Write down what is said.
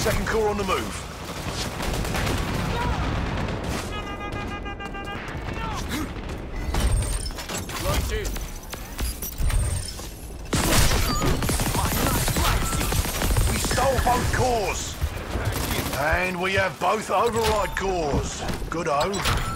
Second corps on the move. We stole both corps. And we have both override cores. Good-o.